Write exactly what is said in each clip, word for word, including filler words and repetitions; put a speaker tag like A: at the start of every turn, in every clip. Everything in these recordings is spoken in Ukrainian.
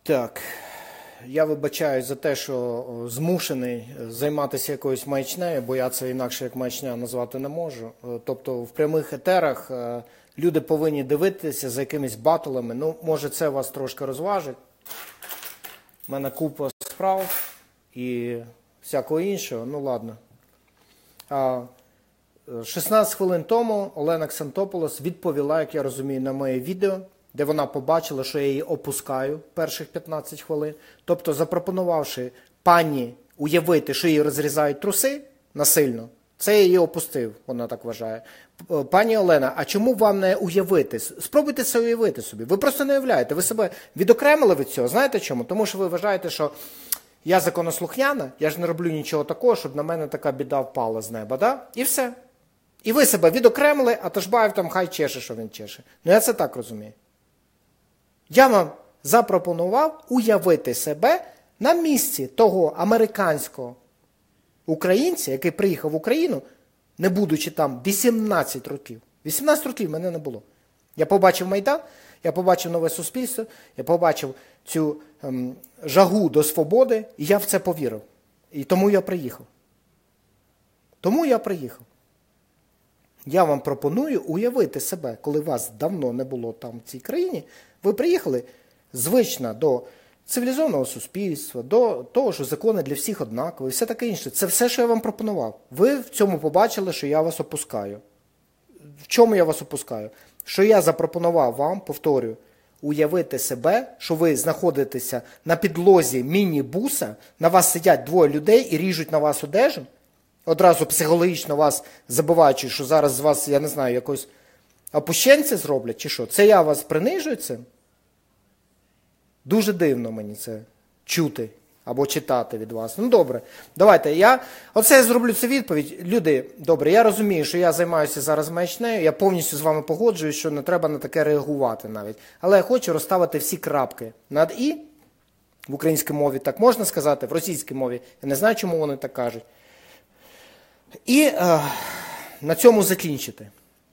A: Так, я вибачаюсь за те, що змушений займатися якоюсь маячнею, бо я це інакше як маячня назвати не можу. Тобто в прямих етерах люди повинні дивитися за якимись батлами. Ну, може це вас трошки розважить. У мене купа справ і всякого іншого, ну ладно. шістнадцять хвилин тому Олена Ксантополос відповіла, як я розумію, на моє відео, де вона побачила, що я її опускаю перших п'ятнадцять хвилин. Тобто, запропонувавши пані уявити, що її розрізають труси насильно, це я її опустив, вона так вважає. Пані Олена, а чому вам не уявити? Спробуйте це уявити собі. Ви просто не уявляєте, ви себе відокремили від цього. Знаєте чому? Тому що ви вважаєте, що я законослухняна, я ж не роблю нічого такого, щоб на мене така біда впала з неба, да? І все. І ви себе відокремили, а Ташбаєв там хай чеше, що він чеше. Ну я це так розумію. Я вам запропонував уявити себе на місці того американського українця, який приїхав в Україну, не будучи там вісімнадцять років. вісімнадцять років мене не було. Я побачив Майдан, я побачив нове суспільство, я побачив цю ем, жагу до свободи, і я в це повірив. І тому я приїхав. Тому я приїхав. Я вам пропоную уявити себе, коли вас давно не було там в цій країні, ви приїхали звично до цивілізованого суспільства, до того, що закони для всіх однакові, все таке інше. Це все, що я вам пропонував. Ви в цьому побачили, що я вас опускаю. В чому я вас опускаю? Що я запропонував вам, повторюю, уявити себе, що ви знаходитеся на підлозі міні-буса, на вас сидять двоє людей і ріжуть на вас одежу, одразу психологічно вас забуваючи, що зараз з вас, я не знаю, якось опущенця зроблять, чи що? Це я вас принижую цим? Дуже дивно мені це чути або читати від вас. Ну, добре, давайте, я, оце я зроблю цю відповідь. Люди, добре, я розумію, що я займаюся зараз маячнею, я повністю з вами погоджуюсь, що не треба на таке реагувати навіть. Але я хочу розставити всі крапки над «і», в українській мові так можна сказати, в російській мові, я не знаю, чому вони так кажуть. І е, на цьому закінчити.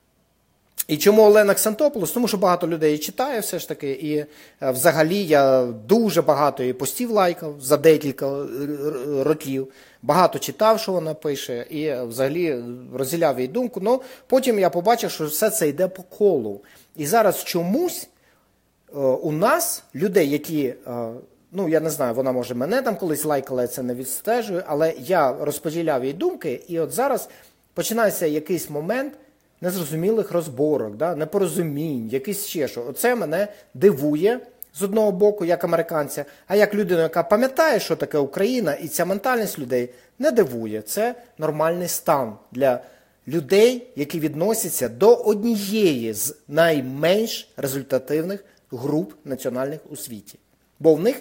A: І чому Олена Ксантополос? Тому що багато людей її читає все ж таки, і е, взагалі я дуже багато її постів лайкав за декілька років, багато читав, що вона пише, і е, взагалі розділяв її думку, але потім я побачив, що все це йде по колу. І зараз чомусь е, у нас людей, які... Е, Ну, я не знаю, вона, може, мене там колись лайкала, я це не відстежую, але я розподіляв її думки, і от зараз починається якийсь момент незрозумілих розборок, да, непорозумінь, якийсь ще що. Оце мене дивує з одного боку, як американця, а як людина, яка пам'ятає, що таке Україна, і ця ментальність людей не дивує. Це нормальний стан для людей, які відносяться до однієї з найменш результативних груп національних у світі. Бо в них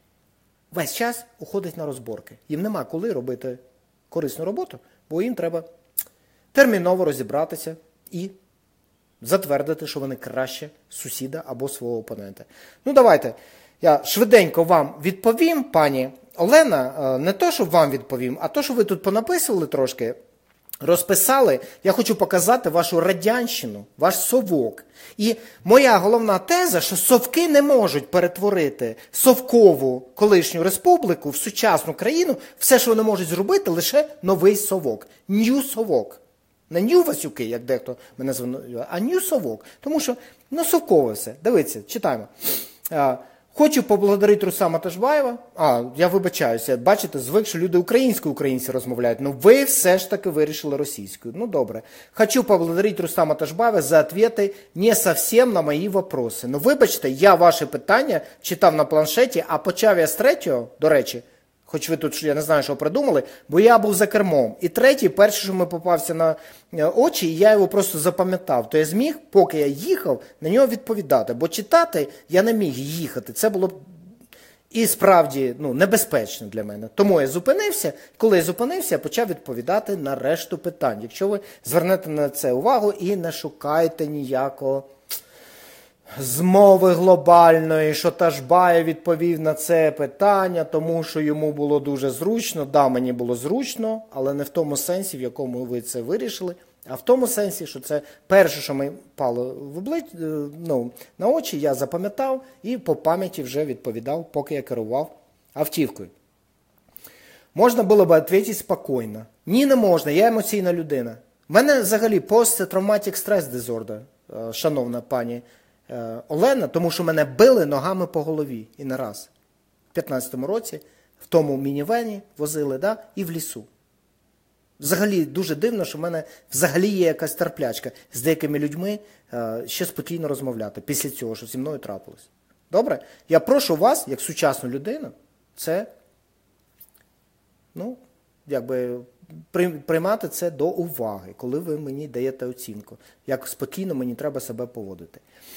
A: весь час уходить на розборки. Їм нема коли робити корисну роботу, бо їм треба терміново розібратися і затвердити, що вони краще сусіда або свого опонента. Ну, давайте, я швиденько вам відповім, пані Олена, не то, що вам відповім, а то, що ви тут понаписували трошки, розписали, я хочу показати вашу радянщину, ваш совок. І моя головна теза, що совки не можуть перетворити совкову колишню республіку в сучасну країну, все, що вони можуть зробити, лише новий совок. Нью совок. Не нью Васюки, як дехто мене звинувачує, а нью совок. Тому що, ну, совкове все. Дивіться, читаємо. Хочу поблагодарити Рустама Ташбаєва. А, я вибачаюся, бачите, звик, що люди українською українці розмовляють. Ну, ви все ж таки вирішили російською. Ну, добре. Хочу поблагодарити Рустама Ташбаєва за ответи не совсем на мої вопроси. Ну, вибачте, я ваші питання читав на планшеті, а почав я з третього, до речі, хоч ви тут, я не знаю, що придумали, бо я був за кермом. І третій, перший, що ми попався на очі, і я його просто запам'ятав. То я зміг, поки я їхав, на нього відповідати. Бо читати я не міг їхати. Це було б і справді ну, небезпечно для мене. Тому я зупинився. Коли я зупинився, я почав відповідати на решту питань. Якщо ви звернете на це увагу і не шукайте ніякого змови глобальної, що Ташбаєв відповів на це питання, тому що йому було дуже зручно. Да, мені було зручно, але не в тому сенсі, в якому ви це вирішили. А в тому сенсі, що це перше, що мені пало в облич... ну, на очі, я запам'ятав і по пам'яті вже відповідав, поки я керував автівкою. Можна було б відповісти спокійно. Ні, не можна, я емоційна людина. У мене взагалі посттравматик стрес дизордер, шановна пані Олена, тому що мене били ногами по голові і не раз. В п'ятнадцятому році в тому мінівені возили, да, і в лісу. Взагалі дуже дивно, що в мене взагалі є якась терплячка з деякими людьми е, ще спокійно розмовляти після цього, що зі мною трапилось. Добре? Я прошу вас, як сучасну людину, це, ну, якби, приймати це до уваги, коли ви мені даєте оцінку. Як спокійно мені треба себе поводити.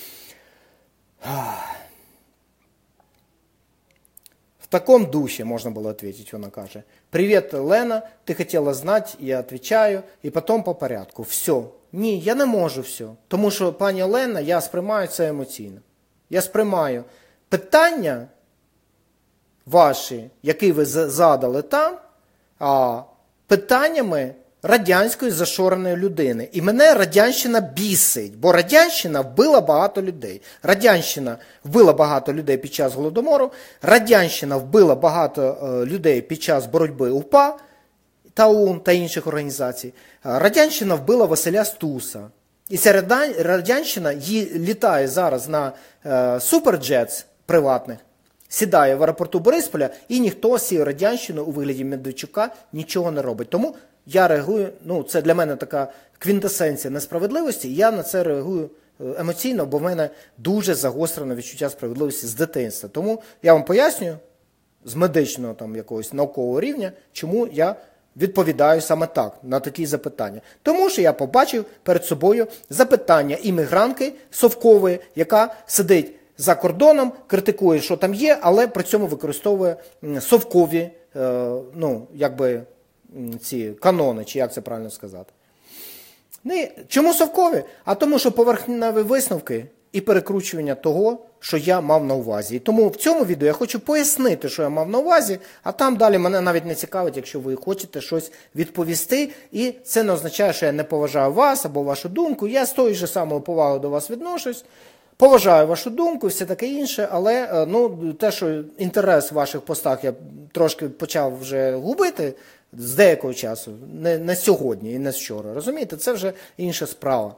A: В таком духе можно было ответить, вона каже. Привет, Лена, ти хотіла знати, я відповідаю, і потім по порядку. Все. Ні, я не можу все. Тому що, пані Олена, я сприймаю це емоційно. Я сприймаю питання ваші, які ви задали там, а питаннями радянської зашореної людини. І мене радянщина бісить, бо радянщина вбила багато людей. Радянщина вбила багато людей під час Голодомору, радянщина вбила багато е, людей під час боротьби УПА, ТАУН та інших організацій. Радянщина вбила Василя Стуса. І ця радянщина літає зараз на е, суперджетс приватних, сідає в аеропорту Борисполя, і ніхто з цією радянщиною у вигляді Медведчука нічого не робить. Тому я реагую, ну це для мене така квінтесенція несправедливості, і я на це реагую емоційно, бо в мене дуже загострене відчуття справедливості з дитинства. Тому я вам пояснюю з медичного там якогось наукового рівня, чому я відповідаю саме так на такі запитання. Тому що я побачив перед собою запитання іммігрантки совкової, яка сидить за кордоном, критикує, що там є, але при цьому використовує совкові, ну, якби, ці канони, чи як це правильно сказати. Не, чому совкові? А тому, що поверхневі висновки і перекручування того, що я мав на увазі. І тому в цьому відео я хочу пояснити, що я мав на увазі, а там далі мене навіть не цікавить, якщо ви хочете щось відповісти. І це не означає, що я не поважаю вас або вашу думку. Я з тою ж самою повагою до вас відношусь. Поважаю вашу думку і все таке інше, але ну, те, що інтерес в ваших постах я трошки почав вже губити з деякого часу, не, не сьогодні і не вчора, розумієте, це вже інша справа.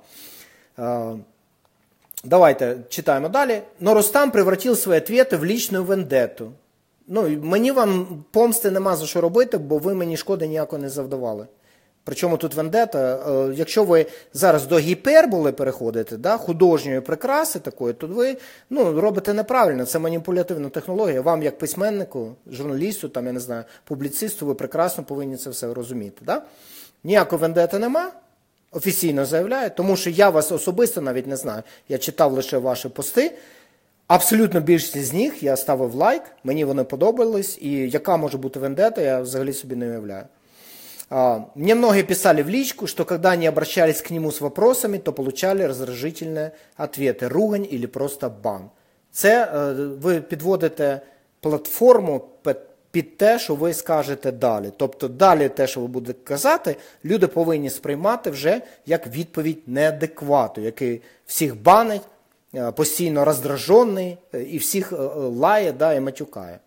A: Давайте читаємо далі. Но Рустам превратив свої відповіді в лічну вендетту. Ну, мені вам помсти нема за що робити, бо ви мені шкоди ніякого не завдавали. Причому тут вендета, якщо ви зараз до гіперболи переходите, да, художньої прикраси такої, то ви ну, робите неправильно, це маніпулятивна технологія. Вам як письменнику, журналісту, там, я не знаю, публіцисту, ви прекрасно повинні це все розуміти. Да? Ніякої вендети нема, офіційно заявляю, тому що я вас особисто навіть не знаю. Я читав лише ваші пости, абсолютно більшість з них я ставив лайк, мені вони подобались, і яка може бути вендета, я взагалі собі не уявляю. Мне многие писали в личку, что когда они обращались к нему с вопросами, то получали раздражительные ответы, ругань или просто бан. Це ви підводите платформу під те, що ви скажете далі. Тобто далі те, що ви будете казати, люди повинні сприймати вже як відповідь неадеквату, який всіх банить, постійно роздражений і всіх лає, да, і матюкає.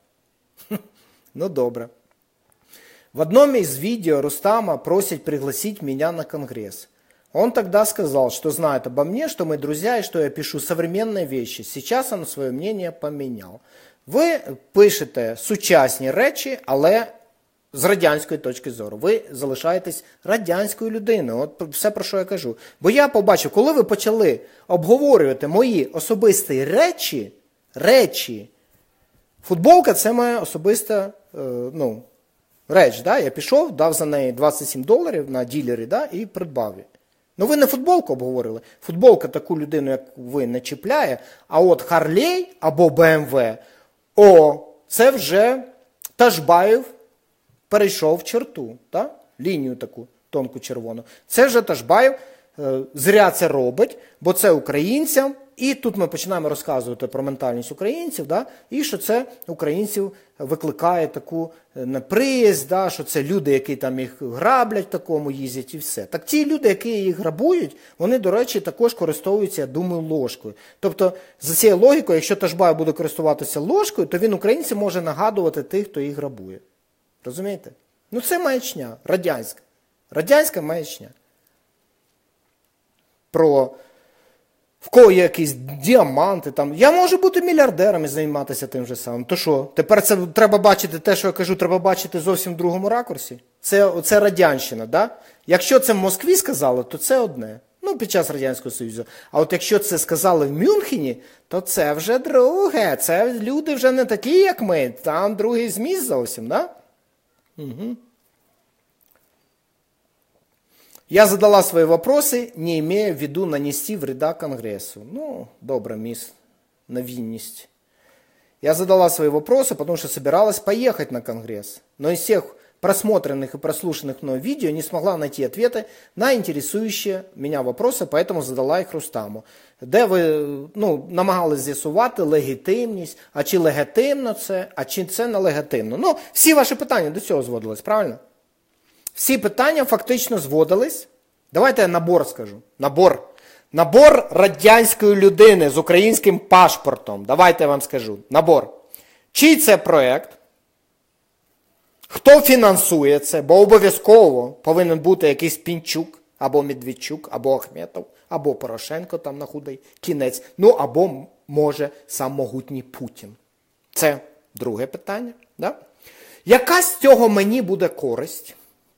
A: Ну добре. В одном из видео Рустама просит пригласить меня на конгресс. Он тогда сказал, что знает обо мне, что мы друзья и что я пишу современные вещи. Сейчас он свое мнение поменял. Ви пишете сучасні речі, але з радянської точки зору. Ви залишаєтесь радянською людиною. От все, про що я кажу. Бо я побачив, коли ви почали обговорювати мої особисті речі, речі, футболка – це моя особиста, ну, реч, да? Я пішов, дав за неї двадцять сім доларів на ділері, да? І придбав її. Ну ви не футболку обговорили. Футболка таку людину, як ви, не чіпляє, а от Харлей або Б М В, о, це вже Ташбаєв перейшов черту, да? Лінію таку тонку червону. Це вже Ташбаєв е, зря це робить, бо це українцям І тут ми починаємо розказувати про ментальність українців, да, і що це українців викликає таку неприязнь, да, що це люди, які там їх граблять в такому, їздять і все. Так ті люди, які їх грабують, вони, до речі, також користуються, я думаю, ложкою. Тобто, за цією логікою, якщо Ташбаєв буде користуватися ложкою, то він українцям може нагадувати тих, хто їх грабує. Розумієте? Ну це маячня, радянська. Радянська маячня. Про в кого є якісь діаманти там. Я можу бути мільярдером і займатися тим же самим. То що, тепер це треба бачити, те, що я кажу, треба бачити зовсім в другому ракурсі? Це, це радянщина, да? Якщо це в Москві сказали, то це одне. Ну, під час Радянського Союзу. А от якщо це сказали в Мюнхені, то це вже друге. Це люди вже не такі, як ми. Там другий зміст зовсім, да? Угу. Я задала свои вопросы, не имея в виду нанести вреда Конгрессу. Ну, добро, мисс Новинность. Я задала свои вопросы, потому что собиралась поехать на Конгресс. Но из всех просмотренных и прослушанных мной видео не смогла найти ответы на интересующие меня вопросы, поэтому задала їх Рустаму. Де ви ну, намагались з'ясувати легітимність, а чи легітимно це, а чи це не легітимно. Ну, всі ваші питання до цього зводились, правильно? Всі питання фактично зводились. Давайте я набор скажу. Набор. Набор радянської людини з українським пашпортом. Давайте я вам скажу. Набор. Чий це проєкт? Хто фінансує це? Бо обов'язково повинен бути якийсь Пінчук, або Медведчук, або Ахметов, або Порошенко там на худий кінець. Ну, або, може, сам могутній Путін. Це друге питання. Да? Яка з цього мені буде користь?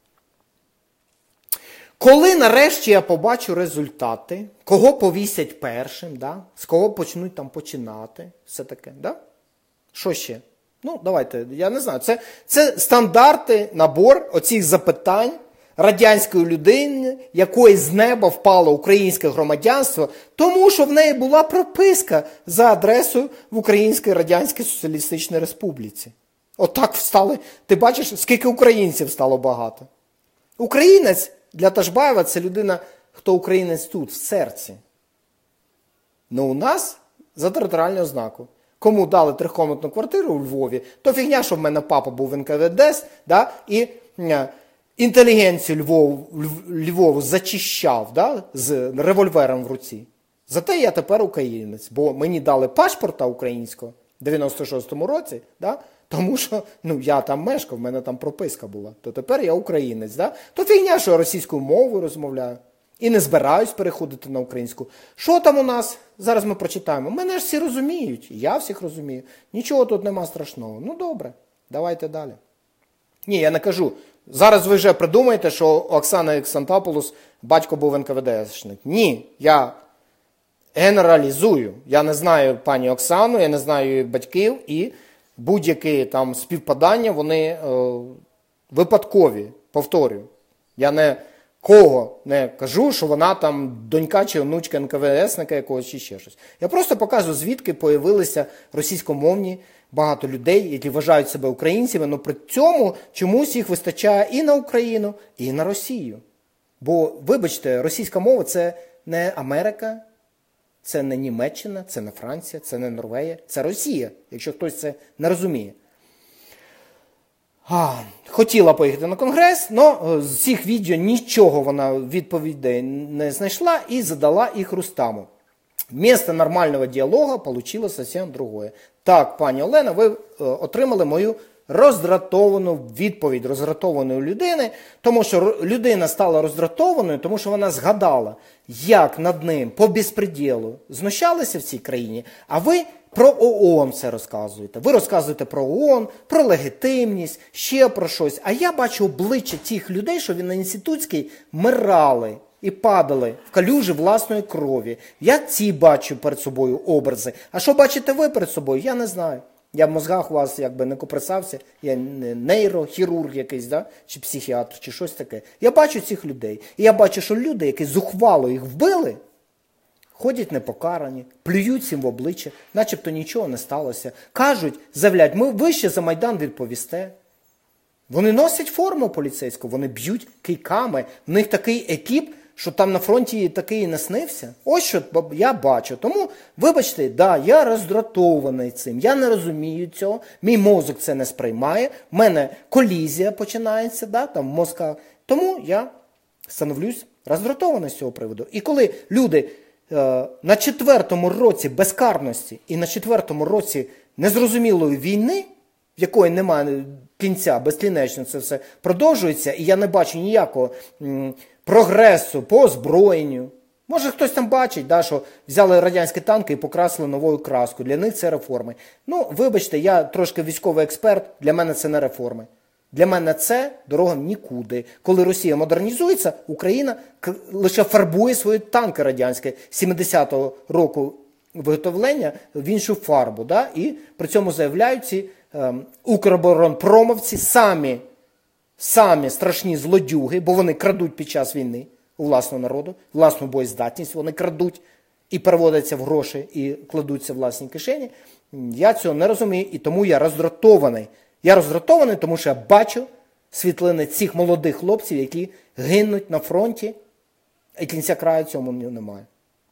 A: Коли нарешті я побачу результати, кого повісять першим, да? З кого почнуть там починати, все таке, да? Що ще? Ну, давайте, я не знаю. Це, це стандартний набор оцих запитань радянської людини, якої з неба впало українське громадянство, тому що в неї була прописка за адресою в Українській Радянській Соціалістичній Республіці. Отак встали. Ти бачиш, скільки українців стало багато. Українець для Ташбаєва це людина, хто українець тут, в серці. Ну у нас за територіальну ознаку. Кому дали трикомнатну квартиру у Львові, то фігня, що в мене папа був в ен ка ве де ес, да, і е, інтелігенцію Львову, Львову зачищав, да, з револьвером в руці. Зате я тепер українець, бо мені дали пашпорта українського в дев'яносто шостому році, да, тому що ну, я там мешкав, в мене там прописка була, то тепер я українець. Да? То фігня, що я російською мовою розмовляю. І не збираюсь переходити на українську. Що там у нас? Зараз ми прочитаємо. Мене ж всі розуміють, я всіх розумію. Нічого тут нема страшного. Ну добре, давайте далі. Ні, я не кажу. Зараз ви вже придумаєте, що Оксана Ексантопулос батько був ен ка ве де ес-шник. Ні, я генералізую. Я не знаю пані Оксану, я не знаю її батьків, і будь-які там співпадання, вони е, випадкові, повторюю. Я не кого не кажу, що вона там донька чи онучка ен ка ве де есника якогось чи ще щось. Я просто показую, звідки появилися російськомовні багато людей, які вважають себе українцями, але при цьому чомусь їх вистачає і на Україну, і на Росію. Бо, вибачте, російська мова – це не Америка, це не Німеччина, це не Франція, це не Норвегія, це Росія, якщо хтось це не розуміє. А, хотіла поїхати на Конгрес, але з цих відео нічого вона відповідей не знайшла і задала їх Рустаму. Вместо нормального діалогу вийшло зовсім другое. Так, пані Олена, ви отримали мою роздратовану відповідь роздратованої людини, тому що людина стала роздратованою, тому що вона згадала, як над ним по безпреділу знущалися в цій країні, а ви про ООН це розказуєте. Ви розказуєте про ООН, про легітимність, ще про щось. А я бачу обличчя тих людей, що на інститутській мирали і падали в калюжі власної крові. Я ці бачу перед собою образи. А що бачите ви перед собою, я не знаю. Я в мозгах у вас якби не копресався, я не нейрохірург якийсь, да? Чи психіатр, чи щось таке. Я бачу цих людей. І я бачу, що люди, які зухвало їх вбили, ходять непокарані, плюють всім в обличчя, начебто нічого не сталося. Кажуть, заявляють, ми вище за Майдан відповісте. Вони носять форму поліцейську, вони б'ють кийками. В них такий екіп, що там на фронті такий не снився. Ось що я бачу. Тому, вибачте, да, я роздратований цим. Я не розумію цього. Мій мозок це не сприймає. В мене колізія починається, да, там в мозках. Тому я становлюсь роздратований з цього приводу. І коли люди е, на четвертому році безкарності і на четвертому році незрозумілої війни, в якої немає кінця, безкінечно це все продовжується, і я не бачу ніякого м, прогресу по озброєнню. Може хтось там бачить, да, що взяли радянські танки і покрасили новою краскою. Для них це реформи. Ну, вибачте, я трошки військовий експерт, для мене це не реформи. Для мене це дорога нікуди. Коли Росія модернізується, Україна лише фарбує свої танки радянські сімдесятого року виготовлення в іншу фарбу. Да? І при цьому заявляють ці е, укроборонпромовці самі, самі страшні злодюги, бо вони крадуть під час війни у власного народу, власну боєздатність вони крадуть і переводяться в гроші і кладуться в власні кишені. Я цього не розумію і тому я роздратований. Я роздратований, тому що я бачу світлини цих молодих хлопців, які гинуть на фронті, і кінця краю цьому немає.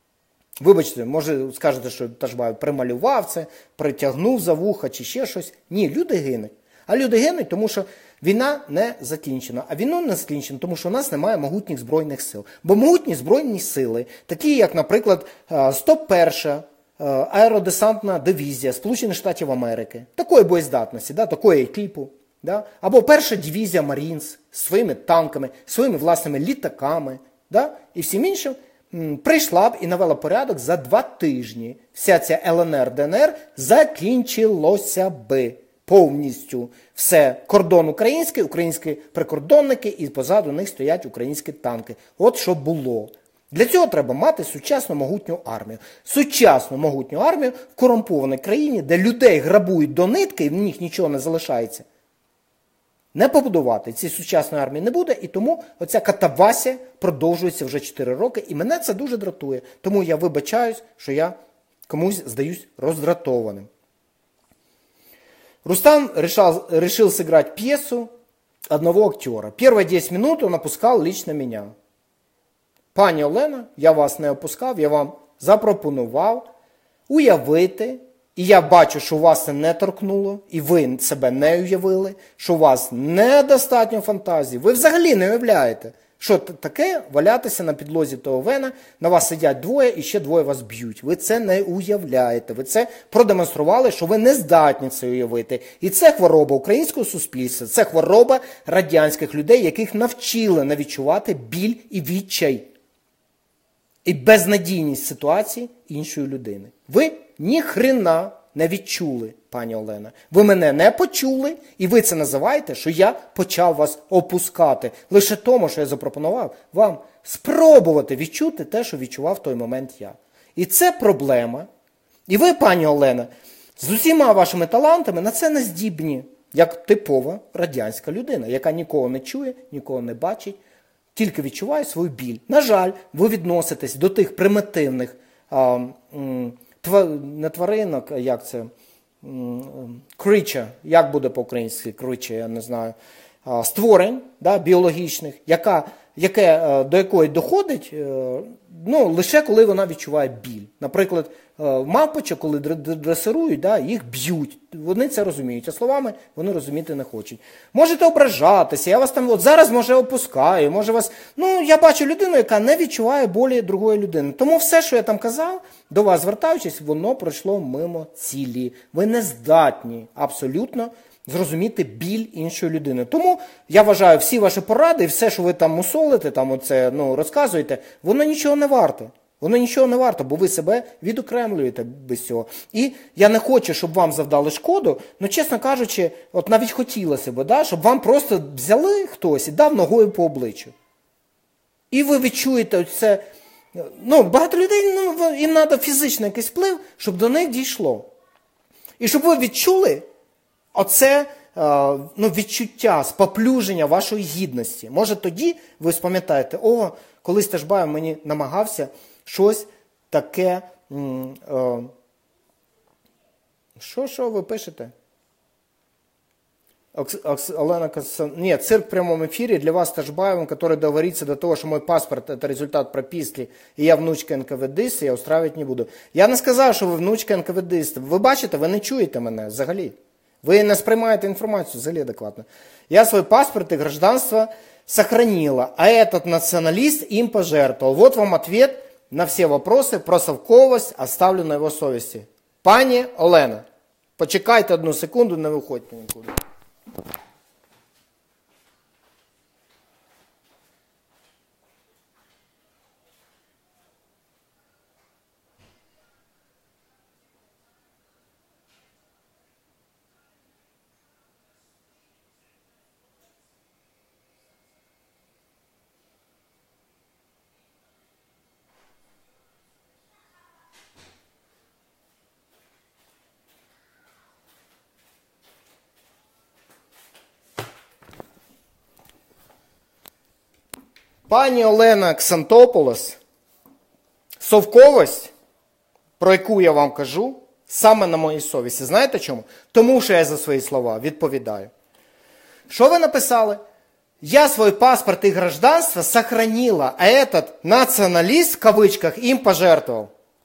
A: Вибачте, може скажете, що Ташбаєв прималював це, притягнув за вуха чи ще щось. Ні, люди гинуть. А люди гинуть, тому що війна не закінчена. А війна не закінчена, тому що у нас немає могутніх збройних сил. Бо могутні збройні сили, такі як, наприклад, сто перша аеродесантна дивізія Сполучених Штатів Америки, такої боєздатності, да, такої типу, да, або перша дивізія Марінс з своїми танками, своїми власними літаками, да, і всім іншим, м, прийшла б і навела порядок за два тижні. Вся ця Л Н Р, Д Н Р закінчилося би повністю. Все, кордон український, українські прикордонники, і позаду них стоять українські танки. От що було. Для цього треба мати сучасну могутню армію. Сучасну могутню армію в корумпованій країні, де людей грабують до нитки і в них нічого не залишається. Не побудувати. Цієї сучасної армії не буде, і тому оця катавасія продовжується вже чотири роки, і мене це дуже дратує. Тому я вибачаюсь, що я комусь здаюсь роздратованим. Рустам решал, решил сыграть пьесу одного актера. Первые десять минут он опускал лично меня. Пані Олена, я вас не опускав, я вам запропонував уявити, і я бачу, що вас це не торкнуло, і ви себе не уявили, що у вас недостатньо фантазії. Ви взагалі не уявляєте, що таке валятися на підлозі того вена, на вас сидять двоє і ще двоє вас б'ють. Ви це не уявляєте. Ви це продемонстрували, що ви не здатні це уявити. І це хвороба українського суспільства, це хвороба радянських людей, яких навчили не відчувати біль і відчай. І безнадійність ситуації іншої людини. Ви ніхрена не відчули, пані Олена. Ви мене не почули, і ви це називаєте, що я почав вас опускати. Лише тому, що я запропонував вам спробувати відчути те, що відчував в той момент я. І це проблема. І ви, пані Олена, з усіма вашими талантами на це не здібні, як типова радянська людина, яка нікого не чує, нікого не бачить, тільки відчуває свою біль. На жаль, ви відноситесь до тих примітивних, а, м, тва, не тваринок, як це, creature, як буде по-українськи creature, я не знаю, а, створень, да, біологічних, яка, яке, до якої доходить, ну, лише коли вона відчуває біль. Наприклад, мавпочок, коли дресирують, да, їх б'ють. Вони це розуміють, а словами вони розуміти не хочуть. Можете ображатися, я вас там от зараз, може, опускаю, може вас... Ну, я бачу людину, яка не відчуває болі другої людини. Тому все, що я там казав, до вас звертаючись, воно пройшло мимо цілі. Ви не здатні абсолютно зрозуміти біль іншої людини. Тому я вважаю, всі ваші поради і все, що ви там мусолите, там оце, ну, розказуєте, воно нічого не варте. Воно нічого не варто, бо ви себе відокремлюєте без цього. І я не хочу, щоб вам завдали шкоду, але, чесно кажучи, от навіть хотілося б, да, щоб вам просто взяли хтось і дав ногою по обличчю. І ви відчуєте це, ну, багато людей, ну, їм треба фізичний якийсь вплив, щоб до них дійшло. І щоб ви відчули оце, ну, відчуття, споплюження вашої гідності. Може тоді ви спам'ятаєте, о, колись Ташбаєв мені намагався щось таке, що, що ви пишете? Окс, Окс, Олена Констан... Нет, цирк в прямом эфире для вас Ташбаевым, который договорится до того, что мой паспорт это результат прописки, и я внучка ен ка ве диста, я устраивать не буду. Я не сказав, що ви внучка ен ка ве диста. Ви бачите, ви не чуєте мене взагалі. Ви не сприймаєте інформацію взагалі адекватно. Я свой паспорт и гражданство сохранила, а этот националист им пожертвовал. Вот вам ответ на все вопросы про совковость, оставлю на его совести. Пані Олена, почекайте одну секунду, не виходьте нікуди. Пані Олена Ксантополос, совковість, про яку я вам кажу, саме на моїй совісті. Знаєте чому? Тому що я за свої слова відповідаю. Що ви написали? Я свой паспорт и гражданство сохранила, а этот националист, в кавычках, им пожертвовал.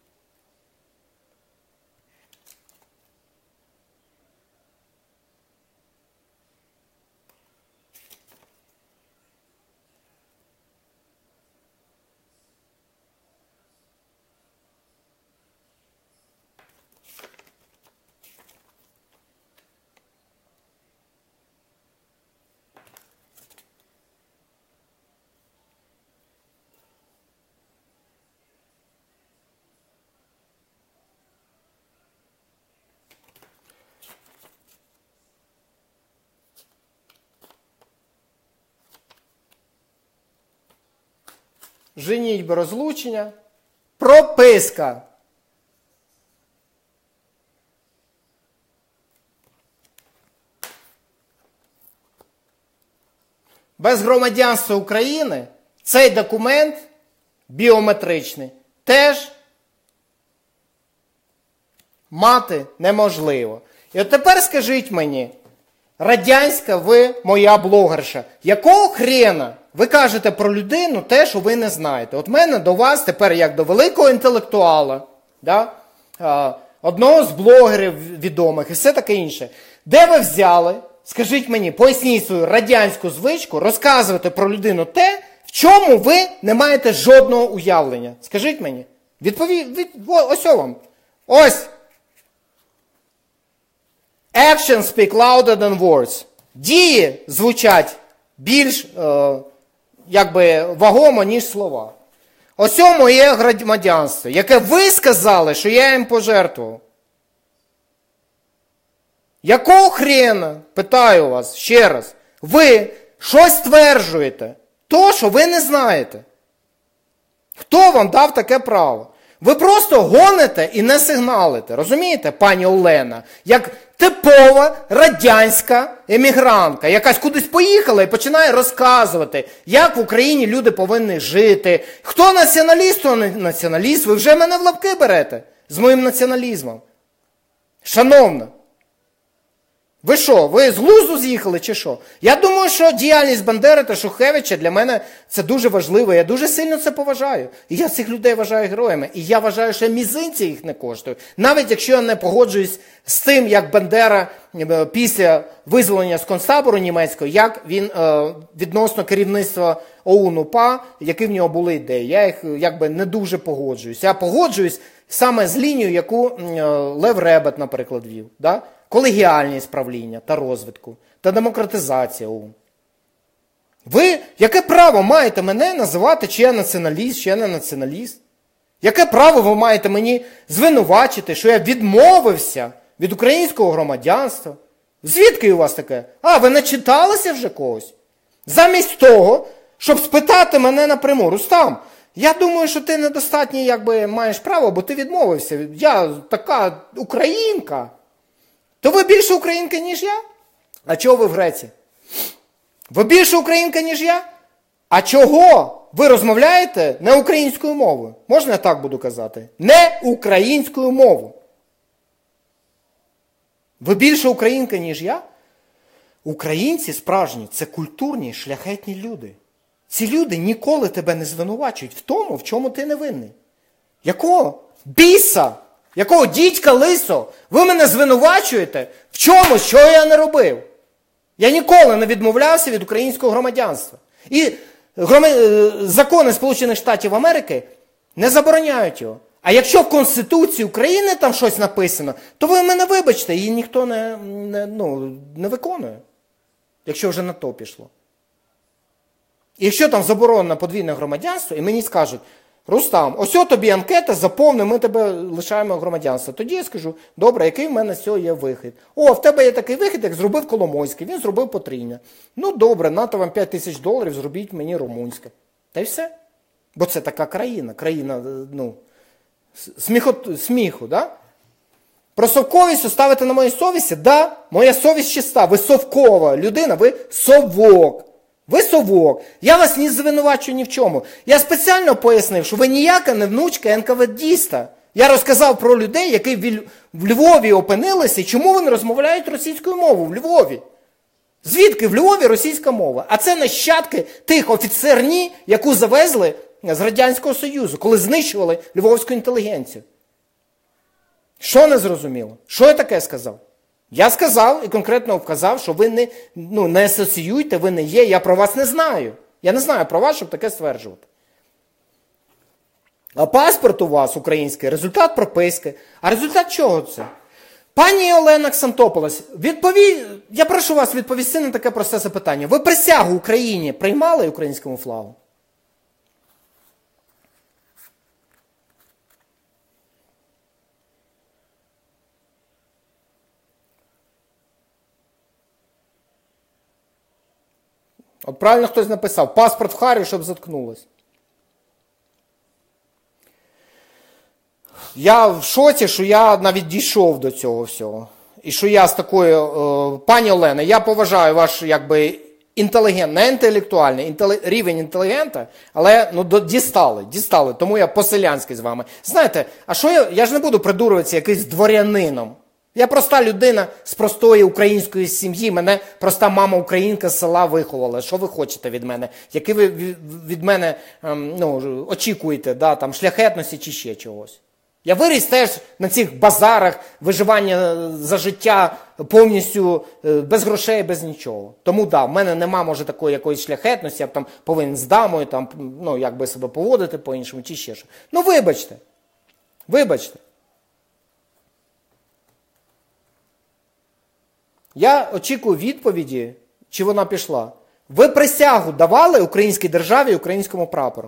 A: Женітьба, розлучення, прописка. Без громадянства України цей документ біометричний теж мати неможливо. І от тепер скажіть мені, радянська ви моя блогерша, якого хрена ви кажете про людину те, що ви не знаєте? От мене до вас тепер як до великого інтелектуала, да? Одного з блогерів відомих і все таке інше. Де ви взяли, скажіть мені, поясніть свою радянську звичку розказувати про людину те, в чому ви не маєте жодного уявлення? Скажіть мені. Відповідь, від, ось вам. Ось. Actions speak louder than words. Дії звучать більш е, якби вагомо, ніж слова. Ось моє громадянство, яке ви сказали, що я їм пожертвував. Якого хрена, питаю вас ще раз, ви щось стверджуєте, то, що ви не знаєте? Хто вам дав таке право? Ви просто гоните і не сигналите, розумієте, пані Олена? Як типова радянська емігрантка, якась кудись поїхала і починає розказувати, як в Україні люди повинні жити. Хто націоналіст, хто не націоналіст, ви вже мене в лапки берете з моїм націоналізмом. Шановна, ви що, ви з глузду з'їхали чи що? Я думаю, що діяльність Бандери та Шухевича для мене це дуже важливо. Я дуже сильно це поважаю. І я цих людей вважаю героями. І я вважаю, що мізинці їх не коштують. Навіть якщо я не погоджуюсь з тим, як Бандера після визволення з концтабору німецького, як він е, відносно керівництва ОУН-УПА, які в нього були ідеї. Я їх якби не дуже погоджуюсь. Я погоджуюсь саме з лінією, яку е, Лев Ребет, наприклад, вів. Да? Колегіальність правління та розвитку, та демократизація ОУН. Ви, яке право маєте мене називати, чи я націоналіст, чи я не націоналіст? Яке право ви маєте мені звинувачити, що я відмовився від українського громадянства? Звідки у вас таке? А, ви не читалися вже когось? Замість того, щоб спитати мене напряму, Рустам, я думаю, що ти недостатньо якби маєш право, бо ти відмовився. Я така українка. То ви більше українка, ніж я? А чого ви в Греції? Ви більше українка, ніж я? А чого ви розмовляєте не українською мовою? Можна я так буду казати? Не українською мовою. Ви більше українка, ніж я? Українці справжні – це культурні, шляхетні люди. Ці люди ніколи тебе не звинувачують в тому, в чому ти не винний. Якого біса, якого дідька лисо ви мене звинувачуєте в чомусь, що я не робив? Я ніколи не відмовлявся від українського громадянства. І грома... закони Сполучених Штатів Америки не забороняють його. А якщо в Конституції України там щось написано, то ви мене вибачте, її ніхто не, не, ну, не виконує. Якщо вже на то пішло. І якщо там заборонено подвійне громадянство, і мені скажуть, Рустам, ось тобі анкета, заповни, ми тебе лишаємо громадянства. Тоді я скажу, добре, який в мене з цього є вихід? О, в тебе є такий вихід, як зробив Коломойський, він зробив потрійне. Ну добре, нато вам п'ять тисяч доларів, зробіть мені румунське. Та й все. Бо це така країна, країна, ну, сміху, сміху, да? Про совковість оставити на моїй совісті? Да, моя совість чиста, ви совкова людина, ви совок. Ви совок. Я вас не звинувачую ні в чому. Я спеціально пояснив, що ви ніяка не внучка ен ка ве діста. Я розказав про людей, які в Львові опинилися, і чому вони розмовляють російською мовою в Львові. Звідки в Львові російська мова? А це нащадки тих офіцерні, яку завезли з Радянського Союзу, коли знищували львовську інтелігенцію. Що не зрозуміло? Що я таке сказав? Я сказав і конкретно вказав, що ви не, ну, не асоціюєте, ви не є, я про вас не знаю. Я не знаю про вас, щоб таке стверджувати. А паспорт у вас український, результат прописки. А результат чого це? Пані Олена Ксантополос, відпові... я прошу вас відповісти на таке просте запитання. Ви присягу Україні приймали українському флагу? От правильно хтось написав, паспорт в Харі, щоб заткнулось. Я в шоці, що я навіть дійшов до цього всього. І що я з такою, е, пані Олена, я поважаю ваш, якби, інтелігент, не інтелектуальний, інтелі, рівень інтелігента, але, ну, до, дістали, дістали, тому я по-селянськи з вами. Знаєте, а що я, я ж не буду придурюватися якийсь дворянином. Я проста людина з простої української сім'ї, мене проста мама-українка з села виховала. Що ви хочете від мене? Які ви від мене, ну, очікуєте, да, там, шляхетності чи ще чогось? Я виріс теж на цих базарах, виживання за життя повністю без грошей, без нічого. Тому, да, в мене нема, може, такої якоїсь шляхетності, я б там повинен з дамою, там, ну, якби себе поводити по-іншому, чи ще що. Ну, вибачте. Вибачте. Я очікую відповіді, чи вона пішла. Ви присягу давали українській державі і українському прапору?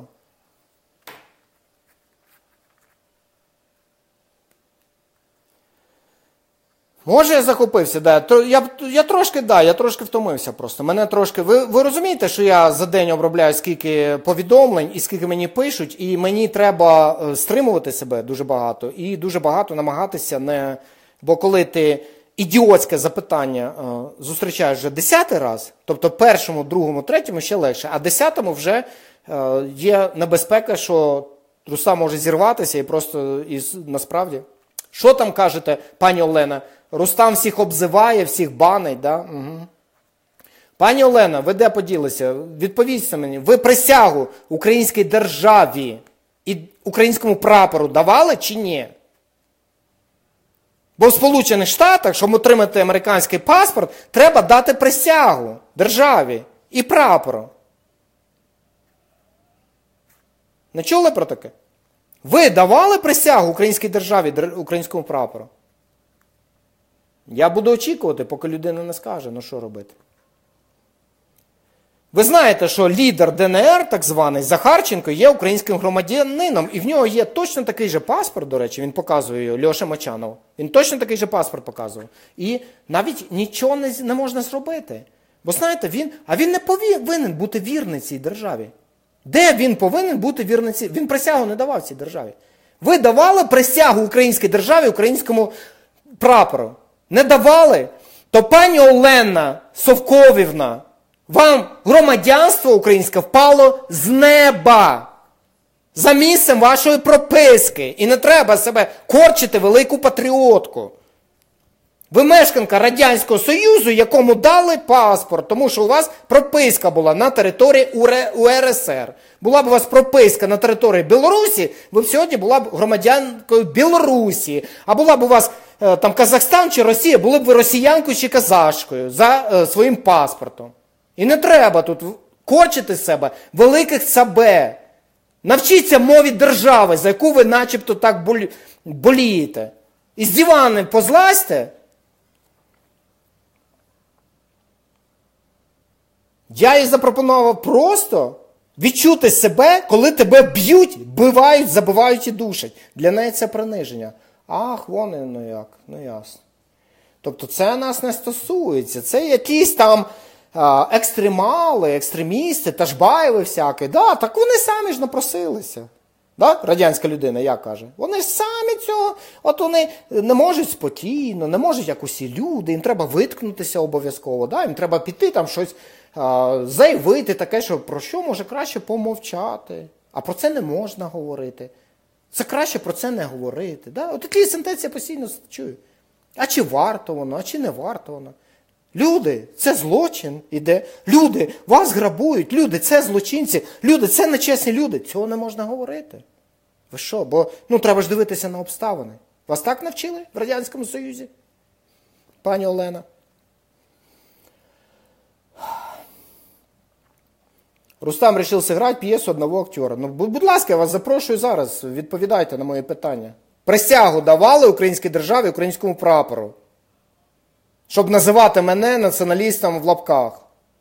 A: Може, я захопився, да. Я, я трошки, да, я трошки втомився просто. Мене трошки... Ви, ви розумієте, що я за день обробляю скільки повідомлень і скільки мені пишуть, і мені треба стримувати себе дуже багато і дуже багато намагатися не... Бо коли ти ідіотське запитання е, зустрічаєш вже десятий раз, тобто першому, другому, третьому ще легше, а десятому вже е, є небезпека, що руса може зірватися і просто, і, насправді. Що там кажете, пані Олена? Рустам всіх обзиває, всіх банить, да? Угу. Пані Олена, ви де поділися? Відповісться мені, ви присягу українській державі і українському прапору давали чи ні? Бо в Сполучених Штатах, щоб отримати американський паспорт, треба дати присягу державі і прапору. Не чули про таке? Ви давали присягу українській державі, українському прапору? Я буду очікувати, поки людина не скаже, ну що робити. Ви знаєте, що лідер де ен ер, так званий, Захарченко, є українським громадянином, і в нього є точно такий же паспорт, до речі, він показує його, Льоша Мочанов. Він точно такий же паспорт показував. І навіть нічого не, не можна зробити. Бо знаєте, він, а він не повинен бути вірний цій державі. Де він повинен бути вірний цій? Він присягу не давав цій державі. Ви давали присягу українській державі, українському прапору? Не давали? То пані Олена Совковівна, вам громадянство українське впало з неба за місцем вашої прописки. І не треба себе корчити велику патріотку. Ви мешканка Радянського Союзу, якому дали паспорт, тому що у вас прописка була на території У Ер Ес Ер. Була б у вас прописка на території Білорусі, ви б сьогодні була б громадянкою Білорусі. А була б у вас там Казахстан чи Росія, були б ви росіянкою чи казашкою за е, своїм паспортом. І не треба тут корчити з себе великих цабе. Навчіться мові держави, за яку ви начебто так болі... болієте. І з дивана позлазьте. Я їй запропонував просто відчути себе, коли тебе б'ють, вбивають, забивають і душать. Для неї це приниження. Ах, вони, ну як, ну ясно. Тобто це нас не стосується. Це якісь там а, екстремали, екстремісти, Ташбаєви всякі. Да, так вони самі ж напросилися. Да? Радянська людина, як каже. Вони ж самі цього, от вони не можуть спокійно, не можуть як усі люди, їм треба виткнутися обов'язково, да? Їм треба піти там щось а, заявити таке, що про що може краще помовчати. А про це не можна говорити. Це краще про це не говорити. Да? От такі сентенції я постійно чую. А чи варто воно, а чи не варто воно? Люди, це злочин іде. Люди, вас грабують. Люди, це злочинці. Люди, це нечесні люди. Цього не можна говорити. Ви що? Бо, ну, треба ж дивитися на обставини. Вас так навчили в Радянському Союзі? Пані Олена? Рустам вирішив зіграти п'єсу одного актера. Ну, будь ласка, я вас запрошую зараз, відповідайте на мої питання. Присягу давали українській державі, українському прапору, щоб називати мене націоналістом в лапках.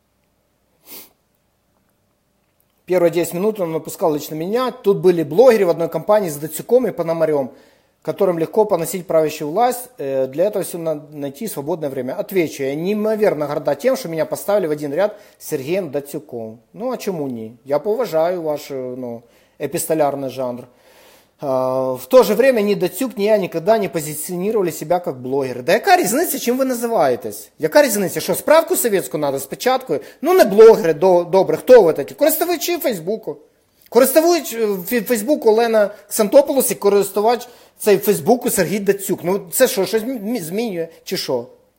A: Первые десять минут он напускал лично меня. Тут были блогеры в одной компании с Дацюком и Пономарем, которым легко поносить правящую власть. Для этого все надо найти свободное время. Отвечу, я неимоверно горда тем, что меня поставили в один ряд с Сергеем Дацюком. Ну, а чему не? Я поважаю ваш, ну, эпистолярный жанр. В то же время ни Дацюк, ни я никогда не позиционировали себя как блогеры. Да яка різниця, чим ви називаєтесь? Яка різниця? Що, справку совєтську треба з печаткою? Ну, не блогери, до, добре, хто ви такі? Користувачі Фейсбуку. Користувач Фейсбуку Олена Ксантополос і користувач цей Фейсбуку Сергій Дацюк. Ну, це що, щось змінює чи що?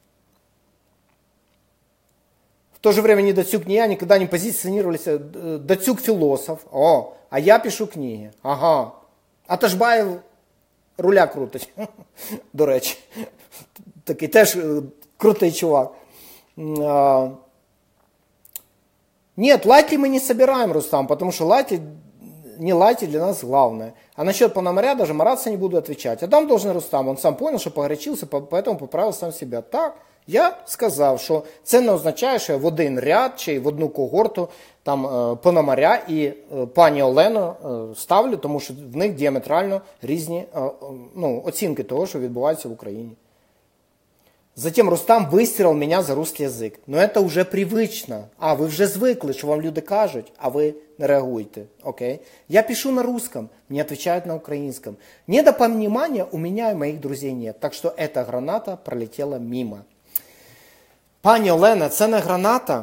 A: В то же время ни Дацюк, ни я никогда не позиционировались. Дацюк философ. О, а я пишу книги. Ага. А Ташбаєв руля крутить, до речі. Такий теж крутий чувак. Нет, лайки мы не собираем, Рустам, потому что лайки, не лайки для нас главное. А насчет Пономаря даже мараться не буду отвечать. А там должен Рустам, он сам понял, что погорячился, поэтому поправил сам себя. Так, я сказав, що це не означає, що я в один ряд чи в одну когорту там Пономаря і пані Олену ставлю, тому що в них діаметрально різні ну, оцінки того, що відбувається в Україні. Затем Рустам выстирал меня за русский язык. Но это уже привычно. А, ви вже звикли, що вам люди кажуть, а ви не реагуєте. Окей? Я пишу на русском, мне отвечают на украинском. Недопонимания у меня и моих друзей нет. Так что эта граната пролетела мимо. Пані Олена, це не граната.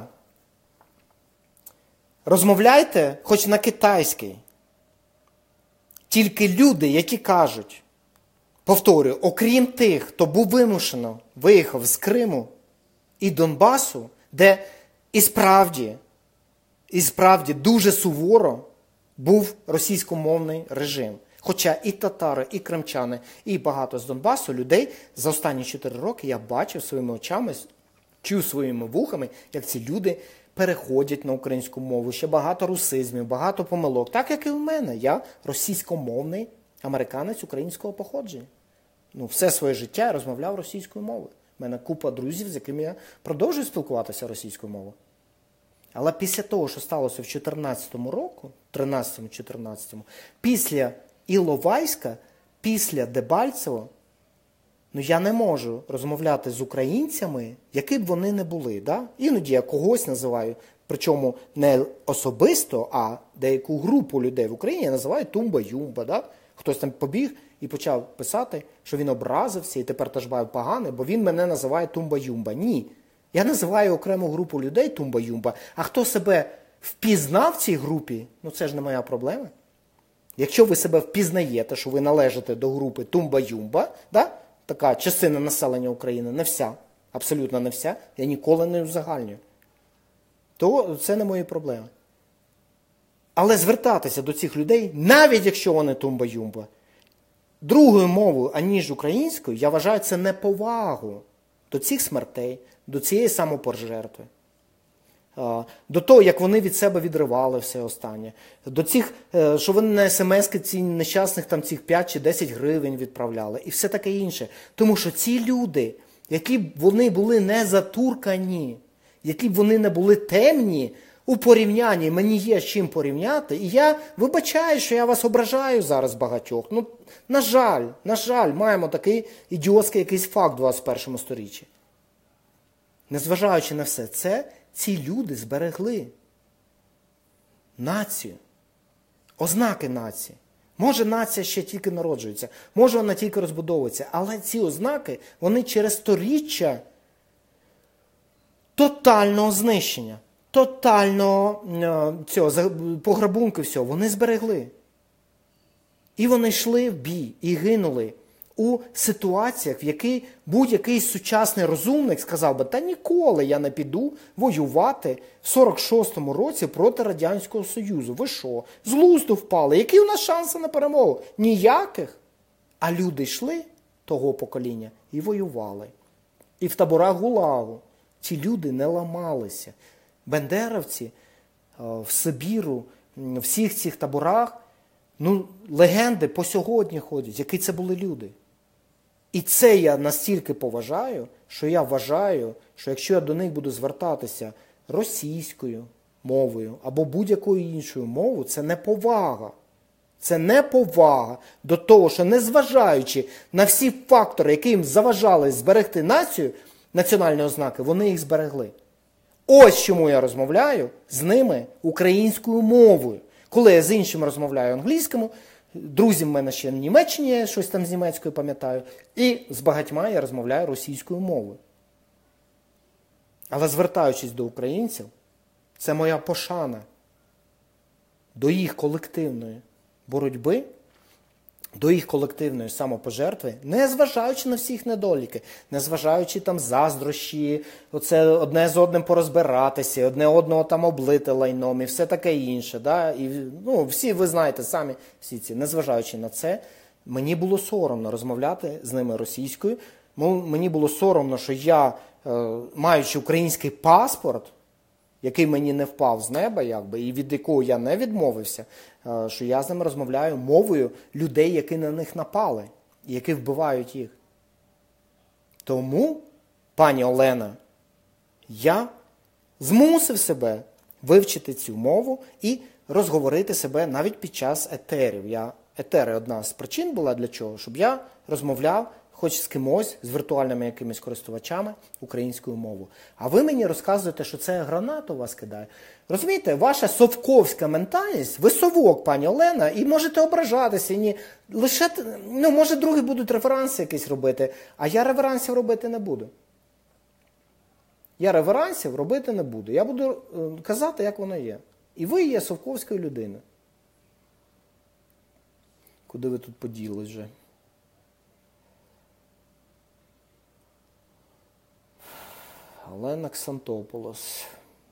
A: Розмовляйте хоч на китайській. Тільки люди, які кажуть, повторюю, окрім тих, хто був вимушено виїхав з Криму і Донбасу, де і справді, і справді дуже суворо був російськомовний режим. Хоча і татари, і кримчани, і багато з Донбасу людей за останні чотири роки я бачив своїми очами, чув своїми вухами, як ці люди переходять на українську мову. Ще багато русизмів, багато помилок. Так, як і в мене. Я російськомовний американець українського походження. Ну, все своє життя я розмовляв російською мовою. У мене купа друзів, з якими я продовжую спілкуватися російською мовою. Але після того, що сталося в чотирнадцятому року, тринадцятому-чотирнадцятому, після Іловайська, після Дебальцево, ну я не можу розмовляти з українцями, які б вони не були. Да? Іноді я когось називаю, причому не особисто, а деяку групу людей в Україні я називаю Тумба-Юмба. Да? Хтось там побіг і почав писати, що він образився і тепер Ташбаєв поганий, бо він мене називає Тумба-Юмба. Ні. Я називаю окрему групу людей Тумба-Юмба, а хто себе впізнав в цій групі, ну це ж не моя проблема. Якщо ви себе впізнаєте, що ви належите до групи Тумба-Юмба, да? така частина населення України, не вся, абсолютно не вся, я ніколи не узагальнюю, то це не мої проблеми. Але звертатися до цих людей, навіть якщо вони тумба-юмба, другою мовою, аніж українською, я вважаю, це неповагу до цих смертей, до цієї самопожертви, до того, як вони від себе відривали все останнє, до цих, що вони на смс-ки ці нещасних там цих п'ять чи десять гривень відправляли і все таке інше. Тому що ці люди, які б вони були не затуркані, які б вони не були темні, у порівнянні мені є з чим порівняти, і я вибачаю, що я вас ображаю зараз багатьох. Ну, на жаль, на жаль, маємо такий ідіотський якийсь факт в двадцять першому сторіччі. Незважаючи на все це, ці люди зберегли націю, ознаки нації. Може, нація ще тільки народжується, може, вона тільки розбудовується, але ці ознаки, вони через сторіччя тотального знищення, тотального цього, пограбунку всього, вони зберегли. І вони йшли в бій, і гинули у ситуаціях, в якій будь-який сучасний розумник сказав би, та ніколи я не піду воювати в сорок шостому році проти Радянського Союзу. Ви що? З глузду впали. Які у нас шанси на перемогу? Ніяких. А люди йшли того покоління і воювали. І в таборах ГУЛАГу ці люди не ламалися. Бендеровці в Сибіру, в всіх цих таборах, ну, легенди по сьогодні ходять, які це були люди. І це я настільки поважаю, що я вважаю, що якщо я до них буду звертатися російською мовою або будь-якою іншою мовою, це неповага. Це неповага до того, що незважаючи на всі фактори, які їм заважали зберегти націю, національні ознаки, вони їх зберегли. Ось чому я розмовляю з ними українською мовою. Коли я з іншими розмовляю англійською, друзі в мене ще в Німеччині, я щось там з німецькою пам'ятаю, і з багатьма я розмовляю російською мовою. Але звертаючись до українців, це моя пошана до їх колективної боротьби, до їх колективної самопожертви, не зважаючи на всіх недоліки, не зважаючи там заздрощі, оце одне з одним порозбиратися, одне одного там облити лайном і все таке інше. Да? І, ну, всі ви знаєте самі всі ці. Незважаючи на це, мені було соромно розмовляти з ними російською. Мені було соромно, що я, маючи український паспорт, який мені не впав з неба, якби, і від якого я не відмовився, що я з ними розмовляю мовою людей, які на них напали, і які вбивають їх. Тому, пані Олена, я змусив себе вивчити цю мову і розговорити себе навіть під час етерів. Я, етери одна з причин була для чого? Щоб я розмовляв хоч з кимось, з віртуальними якимись користувачами українською мовою. А ви мені розказуєте, що це гранату вас кидає. Розумієте, ваша совковська ментальність, ви совок, пані Олена, і можете ображатися. Ні, лише, ну, може, другі будуть реверанси якісь робити, а я реверансів робити не буду. Я реверансів робити не буду. Я буду казати, як воно є. І ви є совковською людиною. Куди ви тут поділись вже? Олена Ксантополос.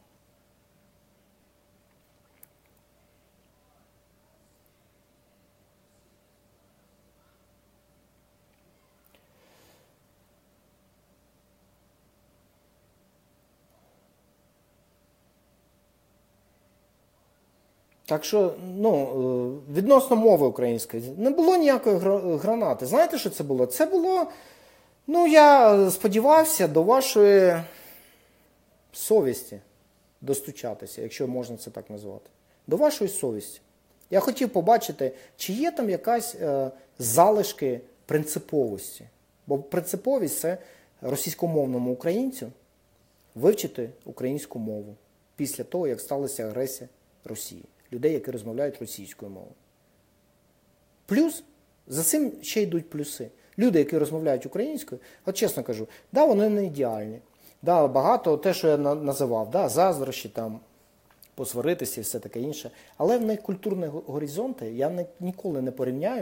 A: Так що, ну, відносно мови української, не було ніякої гранати. Знаєте, що це було? Це було, ну, я сподівався до вашої совісті достучатися, якщо можна це так назвати. До вашої совісті. Я хотів побачити, чи є там якась е, залишки принциповості. Бо принциповість – це російськомовному українцю вивчити українську мову після того, як сталася агресія Росії. Людей, які розмовляють російською мовою. Плюс, за цим ще йдуть плюси. Люди, які розмовляють українською, от чесно кажу, да, вони не ідеальні. Да, багато те, що я називав, да, заздрощі, там, посваритися і все таке інше. Але в них культурні горизонти я не, ніколи не порівняю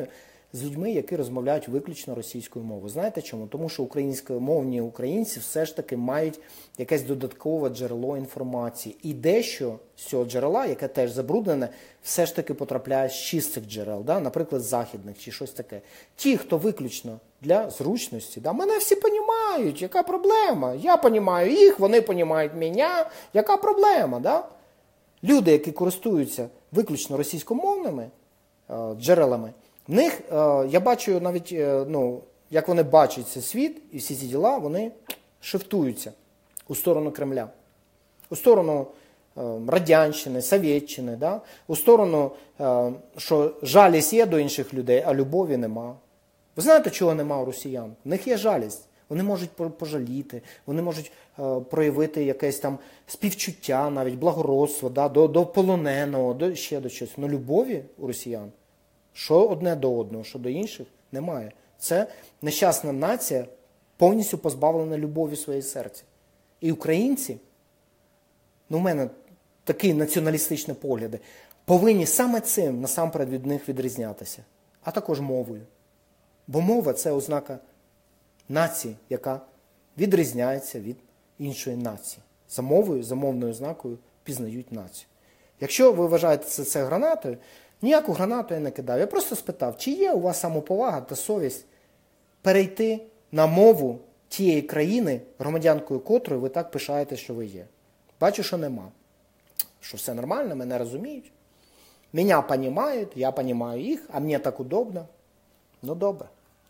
A: з людьми, які розмовляють виключно російською мовою. Знаєте чому? Тому що українськомовні українці все ж таки мають якесь додаткове джерело інформації. І дещо з цього джерела, яке теж забруднене, все ж таки потрапляє з чистих джерел, да? Наприклад, західних чи щось таке. Ті, хто виключно для зручності, да? Мене всі розуміють, яка проблема? Я розумію їх, вони розуміють мене, яка проблема? Да? Люди, які користуються виключно російськомовними е, джерелами, в них, е, я бачу навіть, е, ну, як вони бачать цей світ і всі ці діла, вони шифтуються у сторону Кремля, у сторону е, Радянщини, Совєтщини, да? У сторону, е, що жалість є до інших людей, а любові нема. Ви знаєте, чого нема у росіян? В них є жалість. Вони можуть пожаліти, вони можуть е, проявити якесь там співчуття, навіть благородство, да, до, до полоненого, до ще до чогось. Но любові у росіян, що одне до одного, що до інших, немає. Це нещасна нація, повністю позбавлена любові в своє серце. І українці, ну в мене такі націоналістичні погляди, повинні саме цим насамперед від них відрізнятися, а також мовою. Бо мова – це ознака нації, яка відрізняється від іншої нації. За мовою, за мовною ознакою пізнають націю. Якщо ви вважаєте це, це гранатою, ніяку гранату я не кидав. Я просто спитав, чи є у вас самоповага та совість перейти на мову тієї країни, громадянкою котрої ви так пишаєте, що ви є. Бачу, що нема. Що все нормально, мене розуміють. Мене розуміють, я розумію їх, а мені так удобно. Ну добре.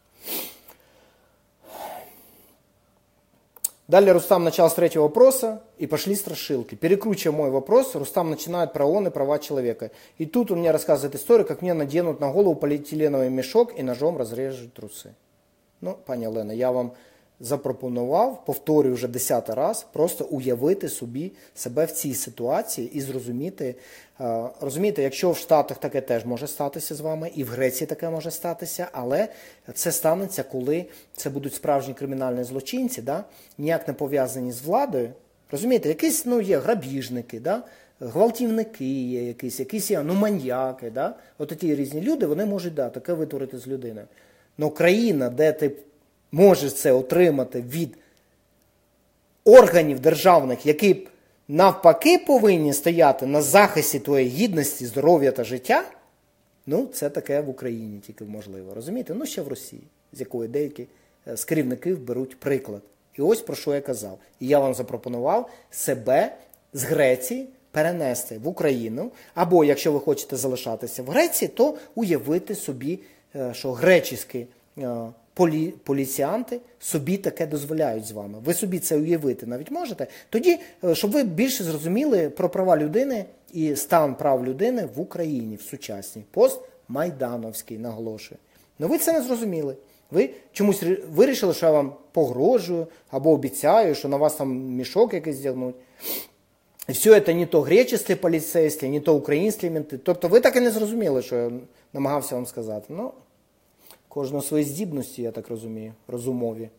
A: Далее Рустам начал с третьего вопроса, и пошли страшилки. Перекручивая мой вопрос, Рустам начинает про ООН и права человека. И тут он мне рассказывает историю, как мне наденут на голову полиэтиленовый мешок и ножом разрежут труси. Ну, пані Олена, я вам запропонував, повторюю вже десятий раз, просто уявити собі себе в цій ситуації і зрозуміти, е, розумієте, якщо в Штатах таке теж може статися з вами, і в Греції таке може статися, але це станеться, коли це будуть справжні кримінальні злочинці, да? Ніяк не пов'язані з владою. Розумієте, якісь, ну, є грабіжники, да? Гвалтівники є якісь, якісь є, ну, маньяки, да? От ті різні люди, вони можуть, да, таке витворити з людиною. Но країна, де ти можеш це отримати від органів державних, які навпаки повинні стояти на захисті твоєї гідності, здоров'я та життя, ну, це таке в Україні тільки можливо. Розумієте? Ну, ще в Росії, з якої деякі з керівників беруть приклад. І ось про що я казав. І я вам запропонував себе з Греції перенести в Україну, або, якщо ви хочете залишатися в Греції, то уявити собі, що греческі полі, поліціянти собі таке дозволяють з вами. Ви собі це уявити навіть можете. Тоді, щоб ви більше зрозуміли про права людини і стан прав людини в Україні, в сучасній. Постмайдановський, наголошую. Но ви це не зрозуміли. Ви чомусь вирішили, що я вам погрожую, або обіцяю, що на вас там мішок якийсь здягнуть. І все це не то греческі поліцейські, не то українські менти. Тобто ви так і не зрозуміли, що я намагався вам сказати. Ну, кожного свої здібності, я так розумію, розумові.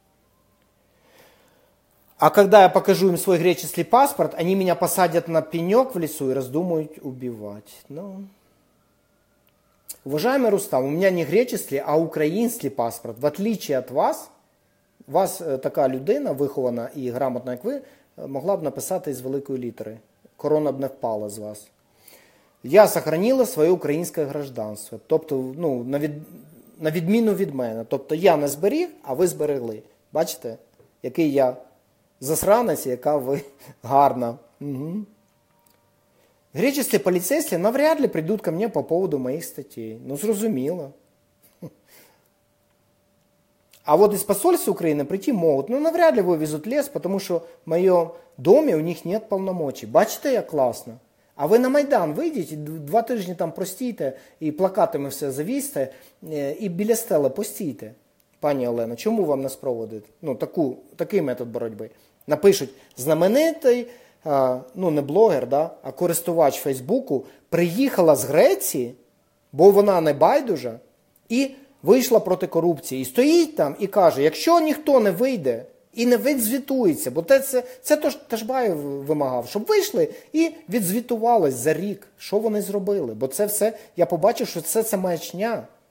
A: А когда я покажу им свой греческий паспорт, они меня посадят на пенек в лесу и раздумают убивать. Ну, уважаемый Рустам, у меня не греческий, а український паспорт. В отличие от вас, вас така людина, вихована і грамотна, як ви, могла б написати із великої літери. Корона б не впала з вас. Я сохранила своє українське гражданство. Тобто, ну, на, від, на відміну від мене. Тобто, я не зберіг, а ви зберегли. Бачите, який я засранець, яка ви гарна. Угу. Греческие полицейские навряд ли придут ко мне по поводу моих статей. Ну, зрозуміло. А вот из посольства Украины прийти могут. Ну, навряд ли вывезут лес, потому что в моем доме у них нет полномочий. Бачите, як класно. А ви на Майдан вийдіть, два тижні там простійте, і плакатами все завісьте, і біля стели постійте. Пані Олено, чому вам не спроводити? Ну, таку, такий метод боротьби. Напишуть, знаменитий, ну, не блогер, да, а користувач Фейсбуку приїхала з Греції, бо вона не байдужа, і вийшла проти корупції. І стоїть там і каже, якщо ніхто не вийде і не відзвітується, бо це, це, це то, Ташбаєв вимагав, щоб вийшли і відзвітувались за рік, що вони зробили. Бо це все, я побачив, що це, це маячня.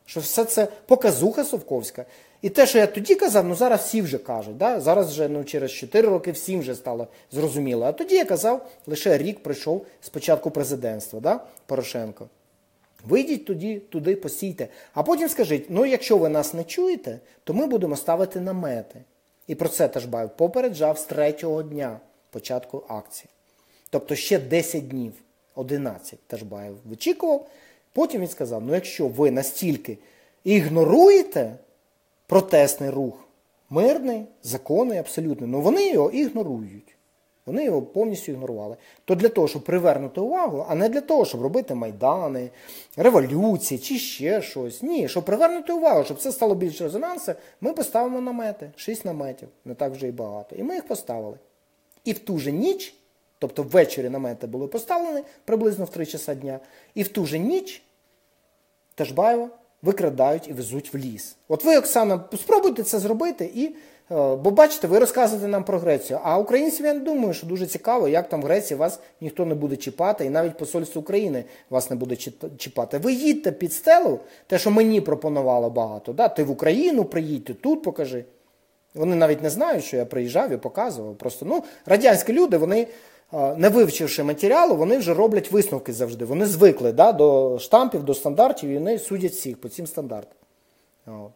A: Що все це показуха совковська. І те, що я тоді казав, ну зараз всі вже кажуть. Да? Зараз вже ну, через чотири роки всім вже стало зрозуміло. А тоді я казав, лише рік пройшов з початку президентства, да? Порошенко. Вийдіть тоді, туди, посійте. А потім скажіть, ну якщо ви нас не чуєте, то ми будемо ставити намети. І про це Ташбаєв попереджав з третього дня початку акції. Тобто ще десять днів, одинадцять Ташбаєв вичікував. Потім він сказав, ну якщо ви настільки ігноруєте протестний рух, мирний, законний, абсолютно, ну вони його ігнорують. Вони його повністю ігнорували. То для того, щоб привернути увагу, а не для того, щоб робити майдани, революції чи ще щось. Ні, щоб привернути увагу, щоб це стало більш резонансу, ми поставимо намети, шість наметів, не так вже і багато. І ми їх поставили. І в ту же ніч, тобто ввечері намети були поставлені, приблизно в три часа дня, і в ту же ніч Ташбаєва викрадають і везуть в ліс. От ви, Оксана, спробуйте це зробити, і, бо бачите, ви розказуєте нам про Грецію. А українців, я не думаю, що дуже цікаво, як там в Греції вас ніхто не буде чіпати, і навіть посольство України вас не буде чіпати. Ви їдьте під стелу, те, що мені пропонувало багато. Да? Ти в Україну приїдь, ти тут покажи. Вони навіть не знають, що я приїжджав і показував. Просто, ну, радянські люди, вони, не вивчивши матеріалу, вони вже роблять висновки завжди. Вони звикли, да, до штампів, до стандартів, і вони судять всіх по цим стандартам. От.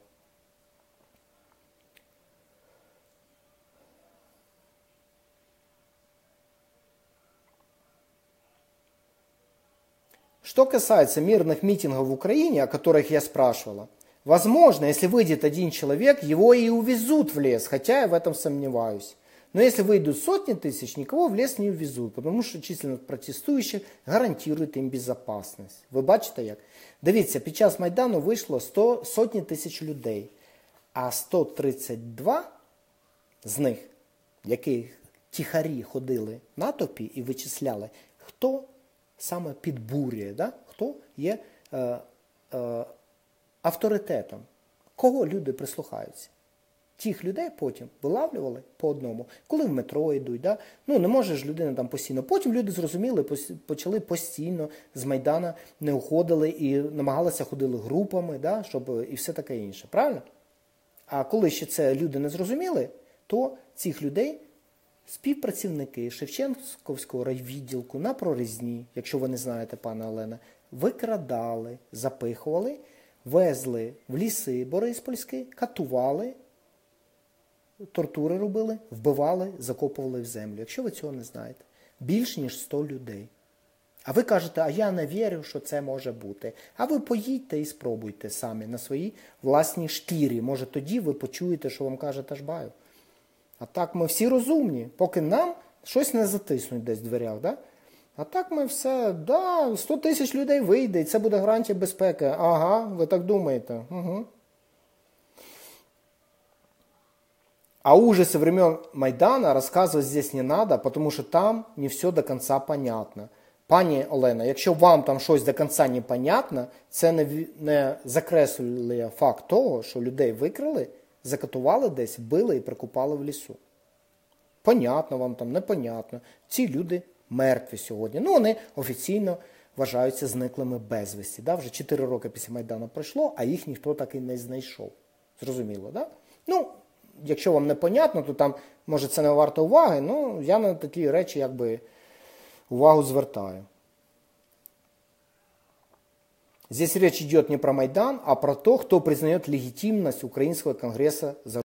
A: Что касается мирных митингов в Украине, о которых я спрашивала, возможно, если выйдет один человек, его и увезут в лес, хотя я в этом сомневаюсь. Но если выйдут сотни тысяч, никого в лес не увезут, потому що численность протестуючих гарантує їм безпечність. Ви бачите як? Дивіться, під час Майдану вийшло сто, сотні тисяч людей, а сто тридцять два з них, які тихарі ходили в натовпі і вичисляли, хто саме підбурює, да? Хто є е, е, авторитетом, кого люди прислухаються. Тих людей потім вилавлювали по одному, коли в метро йдуть. Да? Ну, не може ж людина там постійно. Потім люди зрозуміли, почали постійно з Майдана, не уходили і намагалися ходили групами, да? Щоб і все таке інше. Правильно? А коли ще це люди не зрозуміли, то цих людей співпрацівники Шевченківського райвідділку на Прорізні, якщо ви не знаєте, пане Олена, викрадали, запихували, везли в ліси Бориспольські, катували, тортури робили, вбивали, закопували в землю. Якщо ви цього не знаєте. Більш ніж сто людей. А ви кажете, а я не вірю, що це може бути. А ви поїдьте і спробуйте самі на своїй власній шкірі. Може тоді ви почуєте, що вам каже Ташбаєв. А так ми всі розумні, поки нам щось не затиснуть десь в дверях. Да? А так ми все, да, сто тисяч людей вийде, і це буде гарантія безпеки. Ага, ви так думаєте. Угу. А ужасы времен Майдана рассказывать здесь не надо, потому что там не все до конца понятно. Пані Олена, якщо вам там щось до кінця не понятно, це не, не закреслює факт того, що людей викрили, закатували десь, били і прикопали в лісу. Понятно вам там, непонятно. Ці люди мертві сьогодні. Ну, вони офіційно вважаються зниклими безвісті. Да? Вже чотири роки після Майдану пройшло, а їх ніхто так і не знайшов. Зрозуміло, да? Ну, якщо вам непонятно, то там, може, це не варто уваги, ну, я на такі речі, якби, увагу звертаю. Здесь речь идет не про Майдан, а про то, кто признает легитимность Украинского конгресса за